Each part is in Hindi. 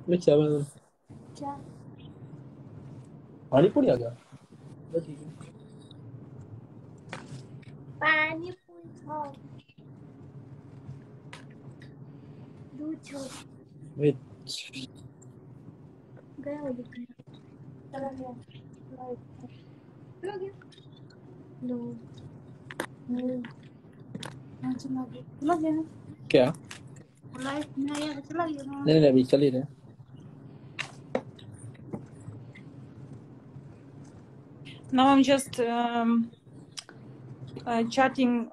मैं क्या बना? क्या पानी पूरी आ गया। तो ठीक है। पानी पूरी खाओ, दूध छोड़ वेट। गया वो दिख गया, चला गया, चला गया, लो लो, हाँ चला गया, क्या? लाइट में आया तो चला गया। नहीं नहीं, अभी चल ही रहे। Now I'm just chatting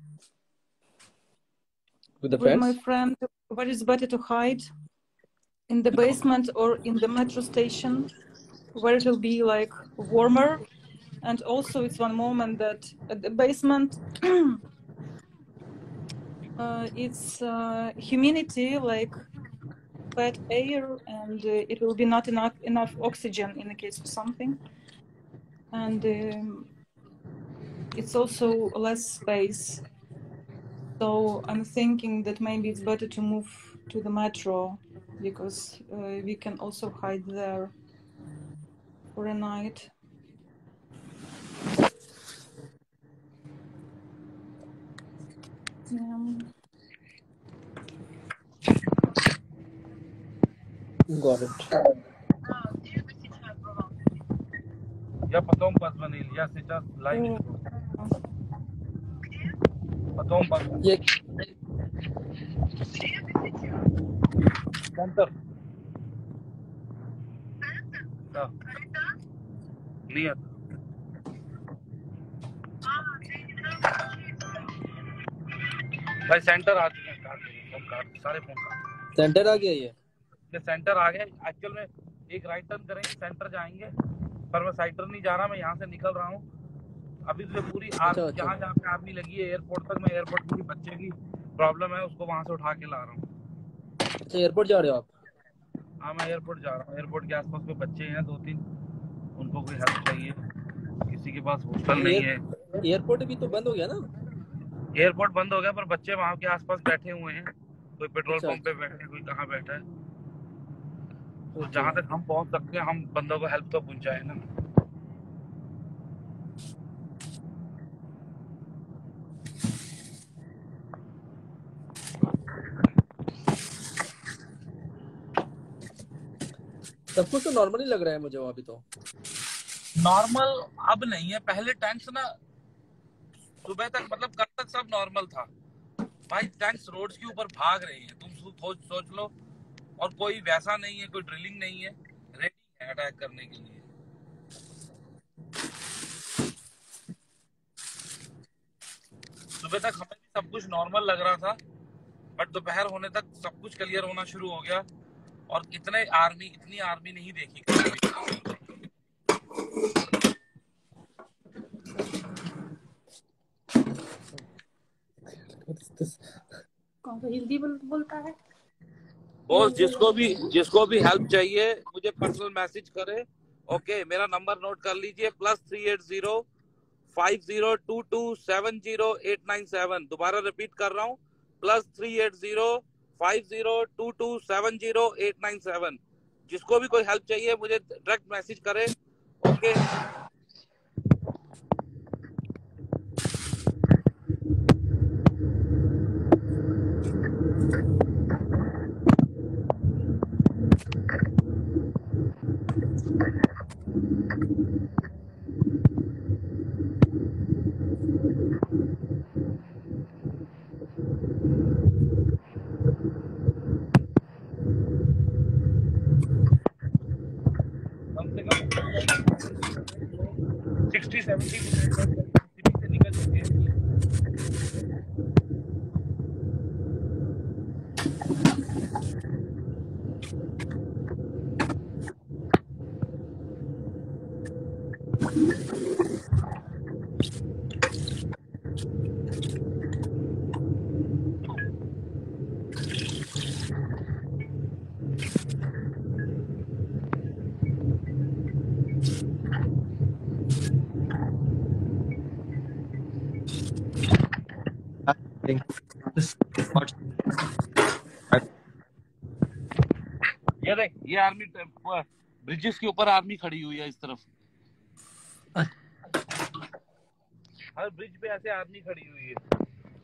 With the with my friends? friend. What is better to hide in the basement or in the metro station, where it will be like warmer, and also it's one moment that at the basement it's humidity, like bad air, and it will be not enough oxygen in the case of something, and it's also less space. So I'm thinking that maybe it's better to move to the metro, because we can also hide there for a night. Got it. Я потом позвонил, я сейчас лайв. Потом позвонил. ये Центр. Да. Нет. भाई सेंटर आ चुके हैं, फोन काट सारे फोन काट। सेंटर आ गया ये सेंटर आ गया। एक्चुअल में एक राइट टर्न करेंगे, सेंटर जाएंगे, पर मैं साइड टर्न नहीं जा रहा, मैं यहाँ से निकल रहा हूँ। अभी से पूरी आर्मी, जहाँ जहाँ पे आर्मी लगी है एयरपोर्ट तक, मैं एयरपोर्ट पूरी बच्चे की प्रॉब्लम है, उसको वहाँ से उठा के ला रहा हूँ। अच्छा, एयरपोर्ट जा रहे हो आप? हाँ, मैं एयरपोर्ट जा रहा हूँ। एयरपोर्ट के आसपास में बच्चे हैं 2-3, उनको कोई हेल्प चाहिए। किसी के पास हॉस्टल नहीं है। एयरपोर्ट भी तो बंद हो गया ना? एयरपोर्ट बंद हो गया, पर बच्चे वहाँ के आसपास बैठे हुए हैं। कोई पेट्रोल पंप पे बैठे, कोई कहाँ बैठा है। तो जहाँ तक हम पहुँच सकते हैं, हम बंदों को हेल्प तो पहुँचाए ना। सब कुछ तो नॉर्मली लग रहा है मुझे अभी तो। नॉर्मल अब नहीं है, पहले टेंट्स ना सुबह तक, मतलब कल तक सब नॉर्मल था भाई। टेंट्स रोड्स के ऊपर भाग रहे हैं, तुम सोच लो। और कोई वैसा नहीं है, कोई ड्रिलिंग नहीं है, रेडी है अटैक करने के लिए। सुबह तक हमें भी सब कुछ नॉर्मल लग रहा था, बट दोपहर होने तक सब कुछ क्लियर होना शुरू हो गया। और इतनी आर्मी नहीं देखी कभी। कौन सा हिंदी बोलता है? बॉस, जिसको भी हेल्प चाहिए मुझे पर्सनल मैसेज करे। ओके, मेरा नंबर नोट कर लीजिए, +380 5022 70897। दोबारा रिपीट कर रहा हूँ, +380 5022 70897। जिसको भी कोई हेल्प चाहिए मुझे डायरेक्ट मैसेज करे। ओके, कम से कम 60-70 से निकल चुके हैं। ये आर्मी ब्रिजेस के ऊपर आर्मी खड़ी हुई है इस तरफ, हर ब्रिज पे ऐसे आर्मी खड़ी हुई है।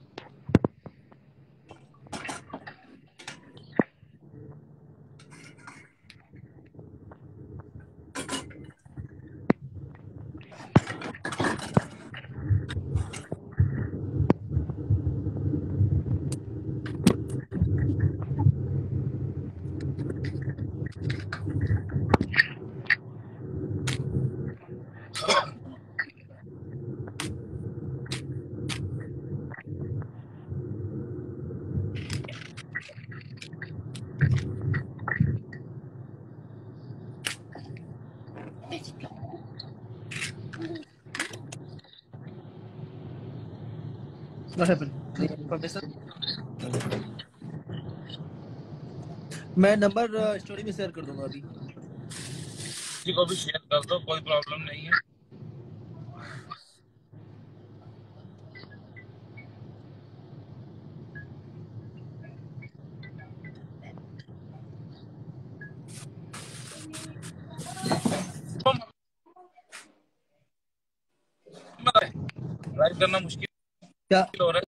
What happened? Permission? मैं नंबर स्टोरी में शेयर कर दूंगा अभी। किसी को भी शेयर कर दो, कोई प्रॉब्लम नहीं है। ड्राइव करना मुश्किल क्या हो रहा